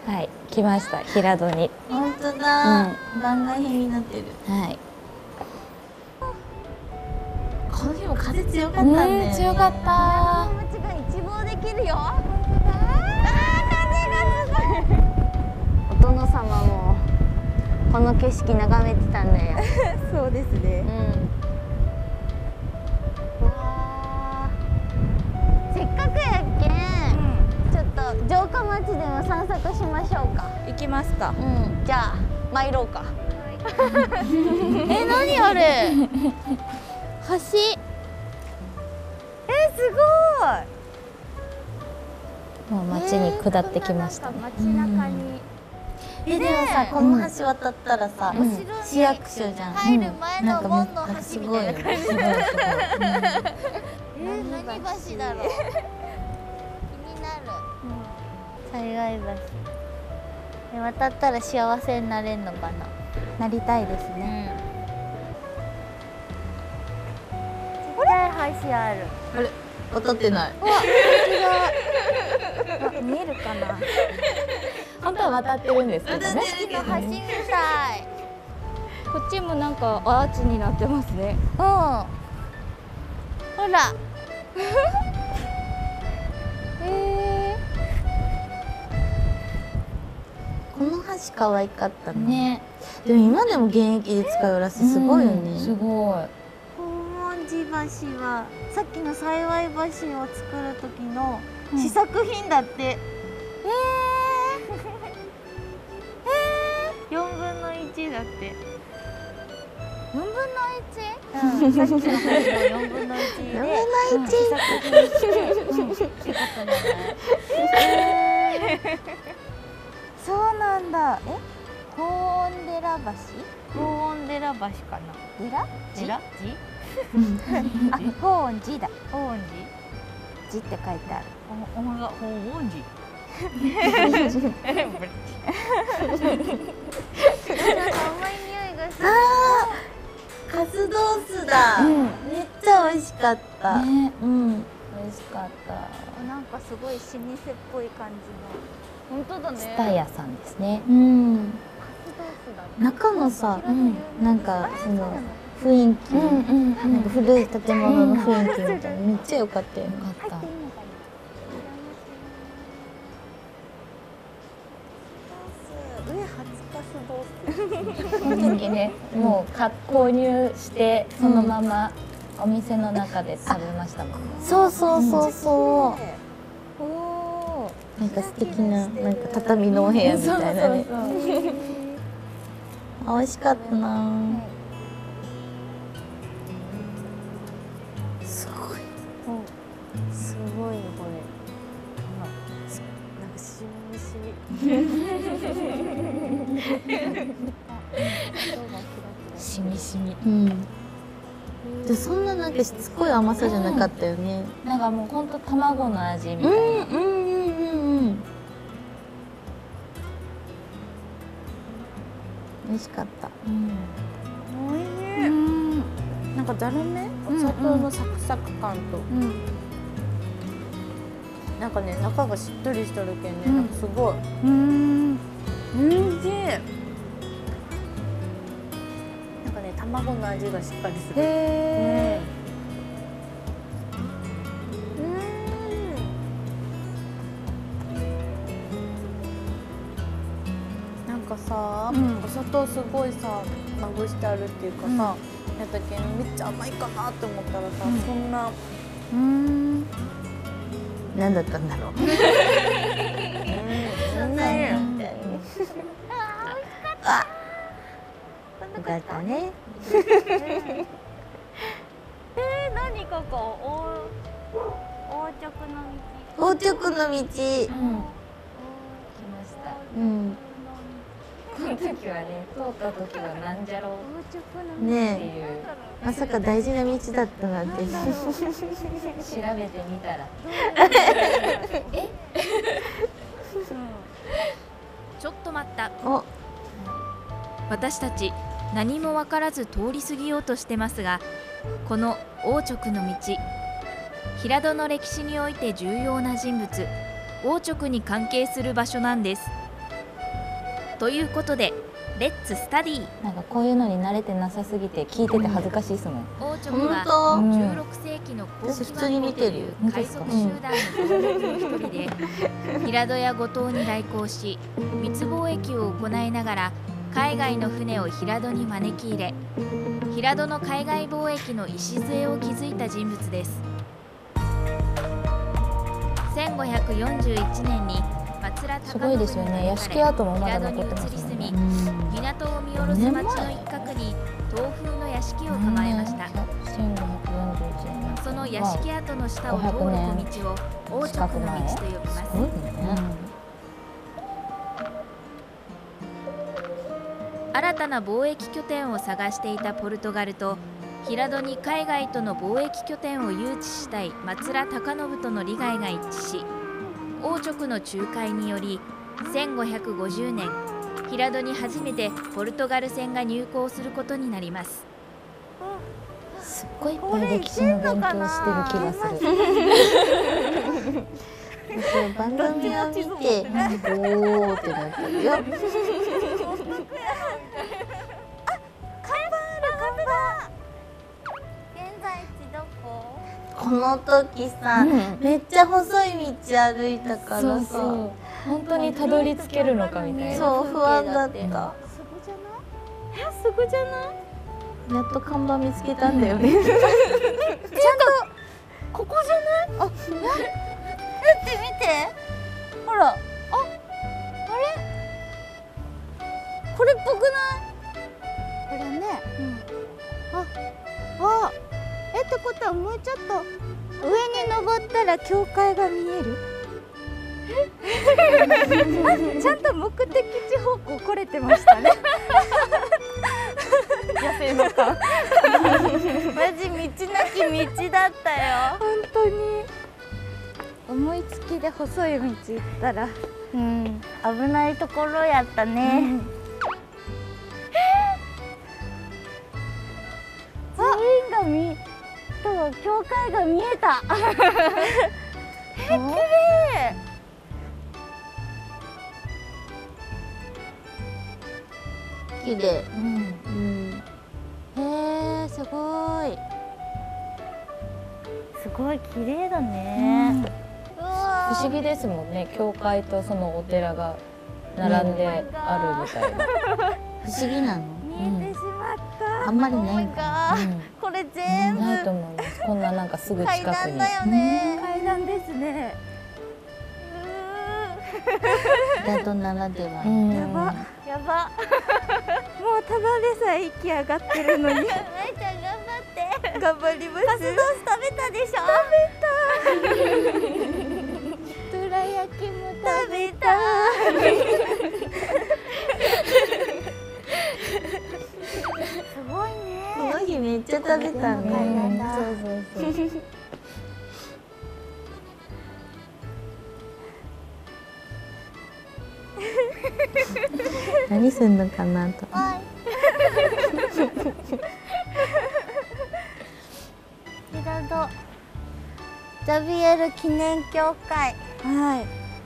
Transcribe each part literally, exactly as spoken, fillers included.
はい、来ました。平戸に。 本当だ。番外編になってる。 はい。 この日も風強かったんだよね。 強かった。 町が一望できるよ。ああ、風がすごい。お殿様もこの景色眺めてたんだよ。 そうですね。 うん。わあ。せっかくやっけん。ちょっと城下町でも散策しましょうか。 行きますか。 うん。じゃあ参ろうか。え、何あれ？橋。え、すもう町に下ってきました。 街中に。 え、でもさ、この橋渡ったらさ、市役所じゃん。 入る前の門の橋すごいよね。 みたいな感じ。 すごいすごい。 え、何橋だろう。気になる。災害橋。え、渡ったら幸せになれんのかな。 なりたいですね。 ちっちゃい橋ある。 あれ、渡ってない。 うわ、本当だ。見えるかな。 本当は渡ってるんですけどね。 さっきの橋みたい。 こっちもなんかアーチになってますね。 うん。ほら。 えこの橋可愛かったー、 ね。 ね。 でも今でも現役で使うらしい。すごいよね。 すごい。 宝文寺橋はさっきの幸い橋を作る時の試作品だって。ええ。四分の一だって。四分の一？うん。さっきの橋の四分の一で。 四分の一。 試作品して、うん、ってことじゃない？えー、そうなんだ。え？高温寺橋？高温寺橋かな。寺？寺？寺？あ、高温寺だ。高温寺？寺って書いてある。お、お前が高温寺。なんか甘い匂いがする。 カツドースだ。めっちゃ美味しかった。 ね、 うん。 美味しかった。 なんかすごい老舗っぽい感じの。本当だね。 スタヤさんですね。 うん。 カツドースだ。 中のさ、なんかその雰囲気、なんか古い建物の雰囲気みたいなめっちゃ良かったよ。 よかった。 上初カツドース。 この時ね、もうか購入してそのままお店の中で食べましたもんね。 そうそうそうそう。 おお。 なんか素敵ななんか畳のお部屋みたいなね。美味しかったな。すごい。 すごいよこれ。なんかしみしみ。 しみしみ。 うん。でそんななんかしつこい甘さじゃなかったよね。 なんかもう本当卵の味みたいな。 うんうんうんうんうん。美味しかった。 うん。 おいしい。なんかざるめ？お砂糖のサクサク感と。なんかね中がしっとりしとるけんね、なんかすごい。うん。おいしい。なんかね卵の味がしっかりする。へえ。なんかさ、お砂糖すごいさまぶしてあるっていうかさ、やったけんめっちゃ甘いかなって思ったらさ、そんな。うん。 何だったんだろう。うん。そんなに。あ、よかったね。 えー、何ここ？横直の道。 横直の道。 うん。来ました。 うん。 この時はね、通った時はなんじゃろうねっていう。 え、まさか大事な道だったなんて。調べてみたら。え？ ちょっと待った。 お、 私たち何も分からず通り過ぎようとしてますが、この横直の道、平戸の歴史において重要な人物、横直に関係する場所なんです。 ということでレッツスタディ。 なんかこういうのに慣れてなさすぎて聞いてて恥ずかしいですもん。 王直は本当じゅうろくせいきの後期私普通に見てるよ海賊集団の同僚の一人で、平戸や五島に来航し密貿易を行いながら海外の船を平戸に招き入れ、平戸の海外貿易の礎を築いた人物です。せんごひゃくよんじゅういちねんに松浦すごいですよね。屋敷跡もまだ残ってますもんね。 港を見下ろす町の一角に東風の屋敷を構えました。 せんごひゃくよんじゅういちねん。 その屋敷跡の下を通る小道を王直の道と呼びます。 すごいね。 新たな貿易拠点を探していたポルトガルと平戸に海外との貿易拠点を誘致したい松浦高信との利害が一致し、王直の仲介によりせんごひゃくごじゅうねん平戸に初めてポルトガル船が入港することになります。 すっごいいっぱい歴史の勉強してる気がする。 番組を見て、おーってなってるよ。この時さ、 うんめっちゃ細い道歩いたからさ、 そうそう。本当にたどり着けるのかみたいな。 そう不安だった。 すぐじゃない？ え、すぐじゃない？やっと看板見つけたんだよね。 ちゃんとここじゃない？あ、え、待って見て。ほら、あ、あれ？これっぽくない？これね。うん。あ、あ、えってことはもうちょっと上に登ったら教会が見える？あ、ちゃんと目的地方向来れてましたね。野生の勘。マジ道なき道だったよ。本当に。思いつきで細い道行ったら、うん、危ないところやったね。うん、寺院が見、と教会が見えた。え、綺麗。 綺麗。 うん。 うん。 へえ、すごい。すごい綺麗だね。うわ不思議ですもんね。教会とそのお寺が並んであるみたいな。 不思議なの？ 見えてしまった。 あんまりないんか。 うんこれ全部ないと思います。こんななんかすぐ近くに。 階段だよね。階段ですね。 平戸ならでは。 うんやばやば。もうただでさえ息上がってるのに。まいちゃん頑張って。頑張ります。カスドース食べたでしょ。食べた。どら焼きも食べた。すごいね。 この日めっちゃ食べたね。 うんだそうそうそう。 何すんのかなと。 はい。平戸ザビエル記念協会。はい。へ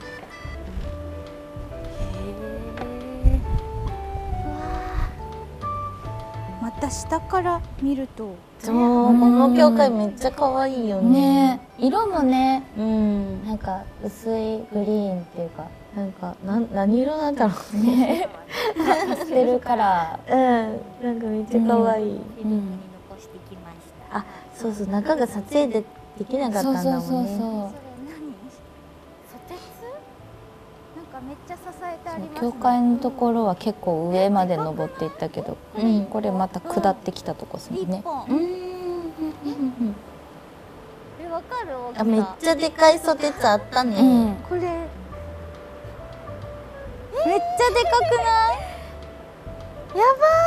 え。わあ。また下から見ると。 そう、この教会めっちゃ可愛いよね。 ね、色もね、 うん。 なんか薄いグリーンっていうか、 なんかなん何色なんだろうね。 ね、パステルカラうん、なんかめっちゃ可愛い。 ー。 フィルムに残してきました。 あ、そうそう、中が撮影でできなかったんだもんね。 そうそうそうそう。 それ何？ソテツ？なんかめっちゃ支えてありますね。 教会のところは結構上まで登っていったけど、 うんこれまた下ってきたとこですもんね。 一本。 うんうんうん。 え、わかる？大きさあ、めっちゃでかいソテツあったね。 うん。 これめっちゃでかくない？や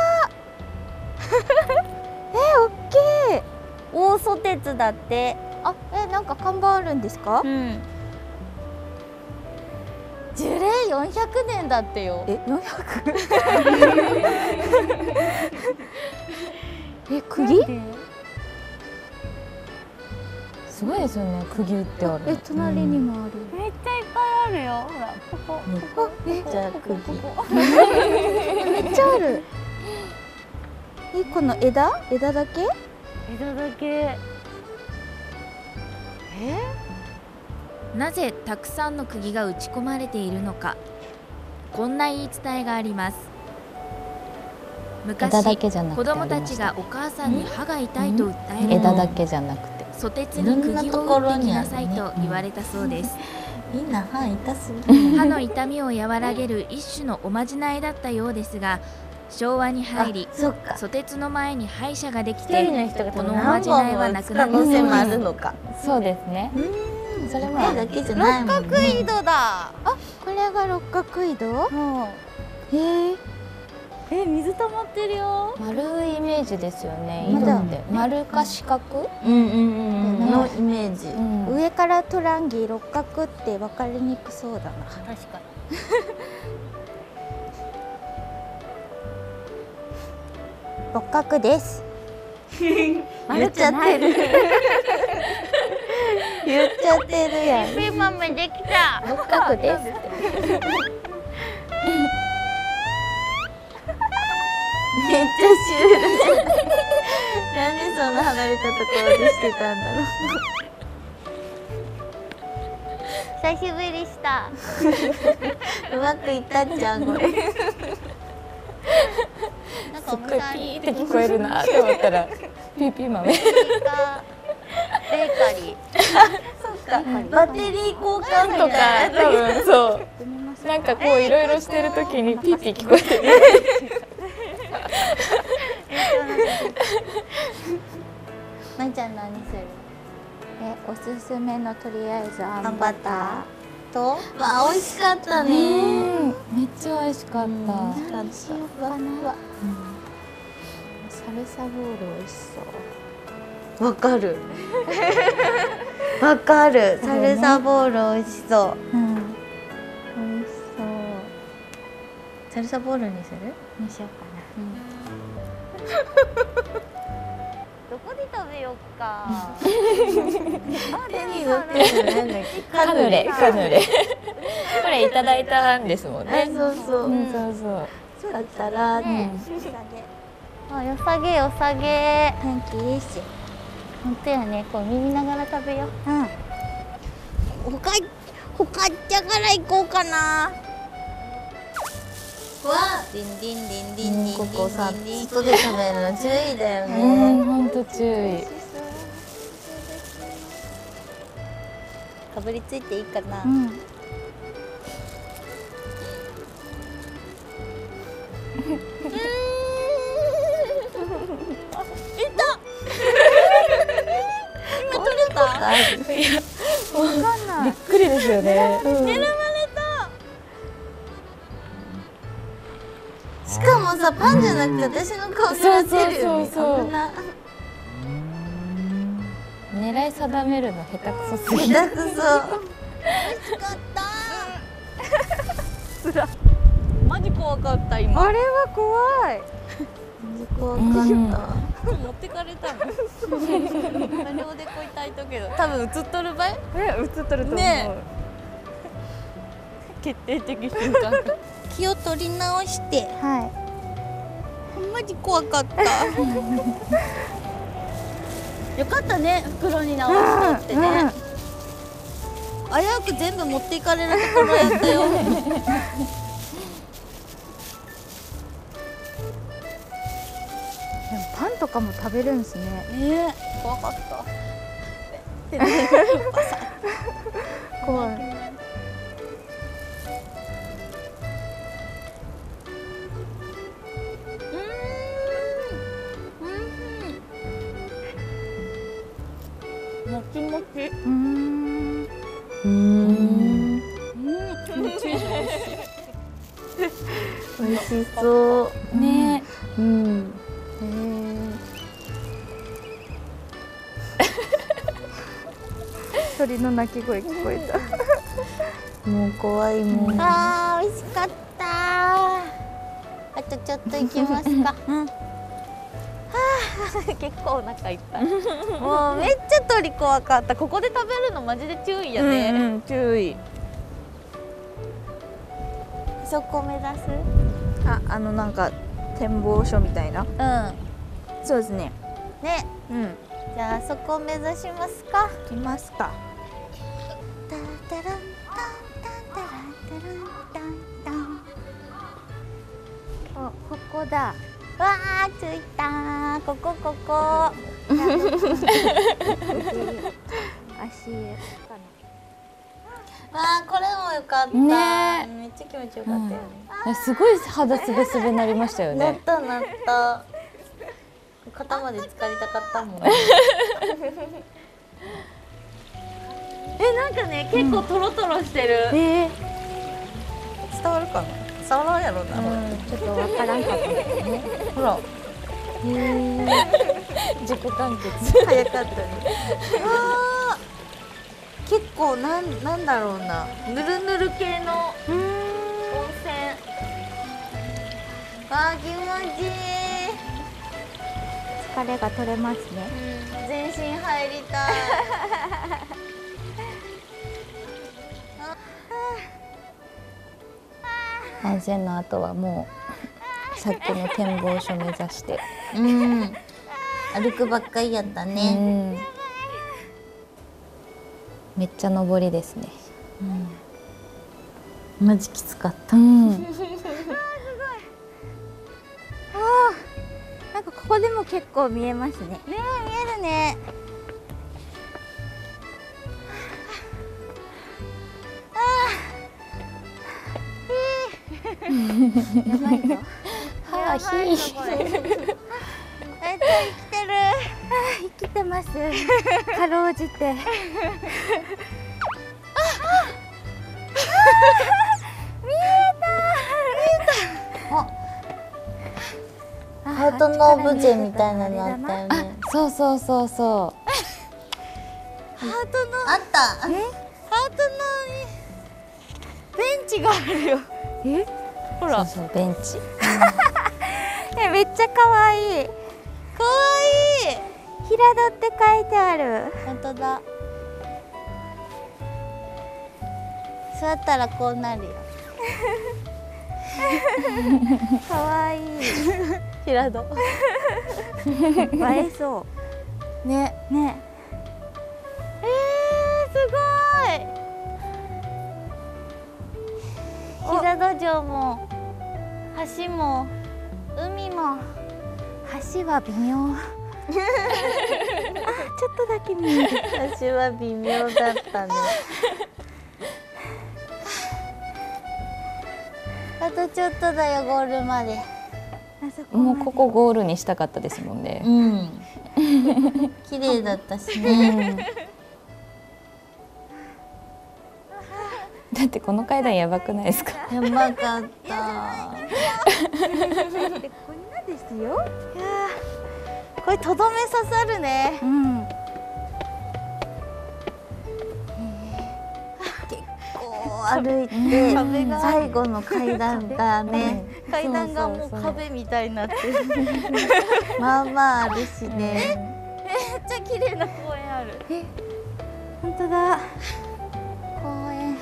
ばー。え、おっきい。大ソテツだって。あ、え、なんか看板あるんですか？うん。樹齢よんひゃくねんだってよ。え、よんひゃく？え、釘？ すごいですよね。釘打ってある。 え、隣にもある。めっちゃいっぱいあるよ。ほら、ここ。 ここめっちゃ釘。 めっちゃある。え、この枝？枝だけ？枝だけ。え？ なぜたくさんの釘が打ち込まれているのか、こんな言い伝えがあります。昔、子供たちがお母さんに歯が痛いと訴える枝だと、 けじゃなくてソテツに釘を打ってきなさいと言われたそうです。 みんな歯痛すぎる。 歯の痛みを和らげる一種のおまじないだったようですが、昭和に入りそっか、 ソテツの前に歯医者ができ一て、 人の人がこのおまじないはなくなったそう可能性もあるです。 のか。 そうですね。それもある。 だけじゃないもん六角井ね。 戸だ。あ、これが六角井戸？へえ。え、水溜まってるよ。 丸いイメージですよね。 まだ色って丸か四角？ うんうんうんうんのイメージ。 うん上からトランギ六角って分かりにくそうだな。 確か六角です。 言っちゃってる。言っちゃってるやん。 ピーマンできた。 に。六角ですって。 めっちゃシュール。なんでそんな離れたところでしてたんだろう。 久しぶりした。 うまくいったんじゃんこれ。 なんかすっごいピーって聞こえるなって思ったらピーピー豆。 ベーカリー。 バッテリー交換みとかたいな。 多分そうなんかこういろいろしてる時にピーピー聞こえてる。 まいちゃん何する？え、おすすめのとりあえずあんバターとわあ美味しかったね。 めっちゃ美味しかった。 美味しかっしようかな。サルサボール美味しそう。 た。わかる。わかる。サルサボール美味しそう。 うん。美味しそう。 サルサボールにする？ にしようかな。どこで食べようか。 手に乗ってるなんだっけ？ カヌレカヌレ。これいただいたんですもんあ、 ね。 そうそう。 うんそうそう。 そうだったら、 ねえ、あ、よさげよさげ。天気いいし。本当やね、こう見ながら食べよう。うん。ほか、ほかっちゃから行こうかな。 わ、 ディンディンディンディンディンディンディン。 ここさ、外で食べるの注意だようね。 ん本当注意。 かぶりついていいかな。うん。 今取れた？ わかんない。 びっくりですよね。 しかもさ、パンじゃなくて私の顔狙ってるよね。 そうそうそうそう危な。 狙い定めるの下手くそすぎる。 下手くそ。 美味しかったマジ怖かった今。あれは怖い。 怖かった。 持ってかれたの。何おでこ痛いとけど、多分映っとるばい。 え、映っとると思う。 ね決定的瞬間。 気を取り直して。はい。マジ怖かった。よかったね、袋に直したってね。危うく全部持っていかれるところやったよ。 でもパンとかも食べるんですね。 ねえ、怖かった。 怖い。 もちもち。 うーん。 うん。 気持ちいい。 美味しそうね。 うん。 へえ。鳥の鳴き声聞こえた。 もう怖いもん。 あー、美味しかった。あとちょっと行きますか。うん。はあ、結構お腹いっぱい。もうめっちゃ鳥怖かった。ここで食べるのマジで注意やね。 うんうん、注意。 そこ目指す？ あ、あのなんか展望所みたいな。 うん。 そうですね。 ね。 うん。 じゃあそこ目指しますか。 行きますか。 タンタランタンタンタランタランタンタン。お、ここだ。わあ、着いたー。ここここ。足わあ、これもよかった。 ねめっちゃ気持ちよかったよね。 すごい肌すべすべになりましたよね。 なったなった。肩まで浸かりたかったもんね。え、なんかね、結構トロトロしてる。 えー、 伝わるかな。伝わらんやろな。 ちょっとわからんかったですね。 ほら。 自己完結。 早かったね。わあ。結構なんなんだろうな。ぬるぬる系の温泉。わあ、気持ちいい。 疲れが取れますね。 全身入りたい。 温泉の後はもうさっきの展望所目指して。 うん。歩くばっかりやったうね。 ん。めっちゃ登りですね。 マジきつかった。 うん。 なんかここでも結構見えますね。 ねえ、見えるね。 やばいぞ。 はあ、ひー。 めっちゃ生きてる。 生きてます。かろうじて。 ハートのオブジェみたいなのあったよね。 そうそうそうそハートのあった。ハートのベンチがあるよ。 え？ う。そうそう、ベンチ。 え、めっちゃ可愛い。 かわいい。 平戸って書いてある。 本当だ。座ったらこうなるよ。 可愛い。 平戸。 映えそね。 う。ね。 えー、すごい。平戸城も橋も海も。 橋は微妙。あ、ちょっとだけ見える。 橋は微妙だったね。あとちょっとだよ、ゴールまで。 あそこもうここゴールにしたかったですもんね。 うん。綺麗だったしね。 だってこの階段やばくないですか。 やばかった。 こんなですよ。 いやー、これとどめ刺さるね。 うん。 こう歩いて、壁が最後の階段がね、階段がもう壁みたいになってる。まあまああるしね。めっちゃ綺麗な公園ある。 え、本当だ。 公園。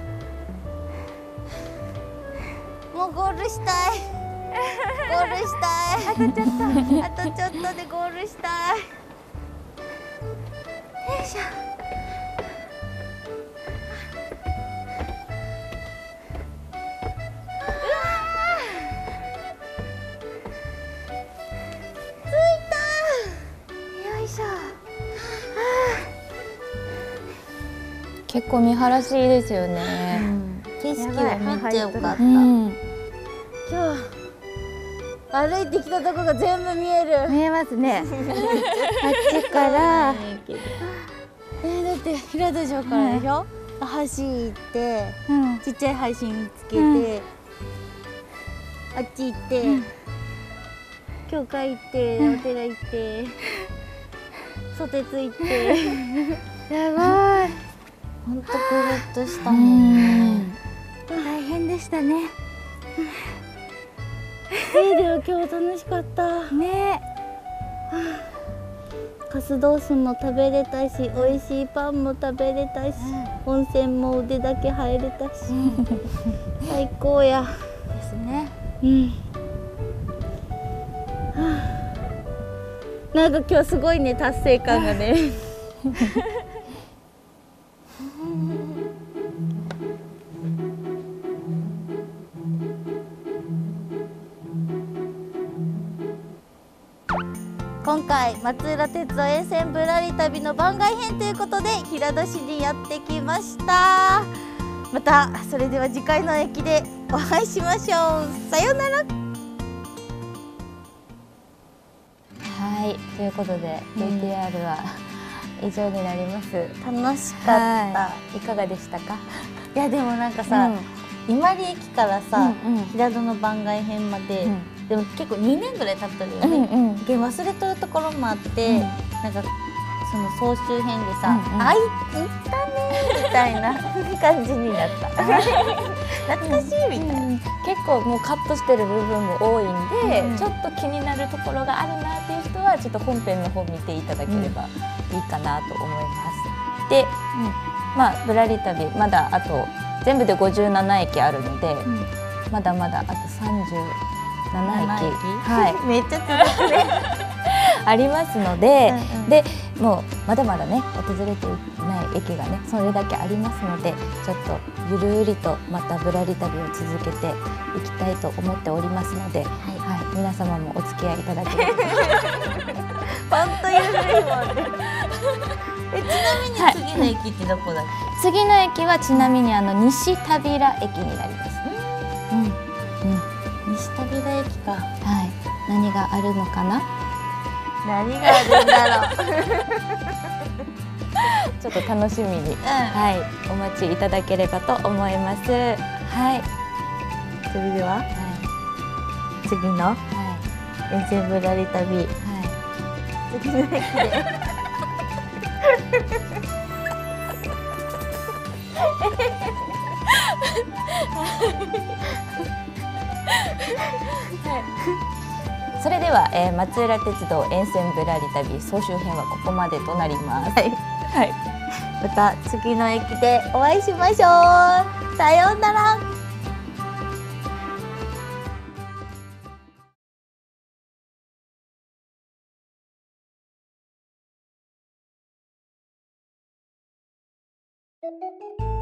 もうゴールしたい。ゴールしたい。あとちょっと。あとちょっとでゴールしたい。よいしょ。 結構見晴らしいいですよね。 景色はめっちゃ良かった。 うん。 今日歩いてきたとこが全部見える。 見えますね。 あっちからえー、だって平戸城からでしょ、橋行って、 うん。 ちっちゃい橋見つけて、 うんあっち行って、 うん教会行って、お寺行って、ソテツ行ってやばい。 ほんとぐるっとしたもんね。 大変でしたね。 えー、でも今日楽しかった。 ね。 カスドースも食べれたし、美味しいパンも食べれたし、温泉も腕だけ入れたし、最高や。 ですね。 うん。はあ、なんか今日すごいね、達成感がね。今回松浦鉄道沿線ぶらり旅の番外編ということで平戸市にやってきました。またそれでは次回の駅でお会いしましょう。さようなら。 はい、ということで ブイティーアール は以上になります。 楽しかった。 いかがでしたか？ いやでもなんかさ、伊万里駅からさ、 うんうん、 平戸の番外編まで、うん、でも結構にねんぐらい経ってるよね。うんうん、忘れとるところもあって、うん、なんかその総集編でさ、うんうん、あい行ったねみたいな感じになった。懐かしいみたいな、うんうん。結構もうカットしてる部分も多いんで、うん、ちょっと気になるところがあるなっていう人はちょっと本編の方見ていただければいいかなと思います。で、うん、まあぶらり旅まだあと全部でごじゅうななえきあるので、うん、まだまだあとさんじゅうななえき、はい、めっちゃ続くねありますので、うんうん、でもうまだまだね訪れていない駅がねそれだけありますので、ちょっとゆるりとまたぶらり旅を続けていきたいと思っておりますので、はいはい、皆様もお付き合いいただければ本当ゆるいもんねえ、ちなみに次の駅ってどこだっけ？はい、次の駅はちなみにあの西田平駅になります。うん、うん、西田平駅か。はい、何があるのかな？何があるんだろうちょっと楽しみに、うん、はい、お待ちいただければと思います。はい。それでは、はい、次の、はい、沿線ぶらり旅、はい、次の駅でそれでは、えー、松浦鉄道沿線ぶらり旅総集編はここまでとなります。はい、はい、また次の駅でお会いしましょう。さようなら。 ピッ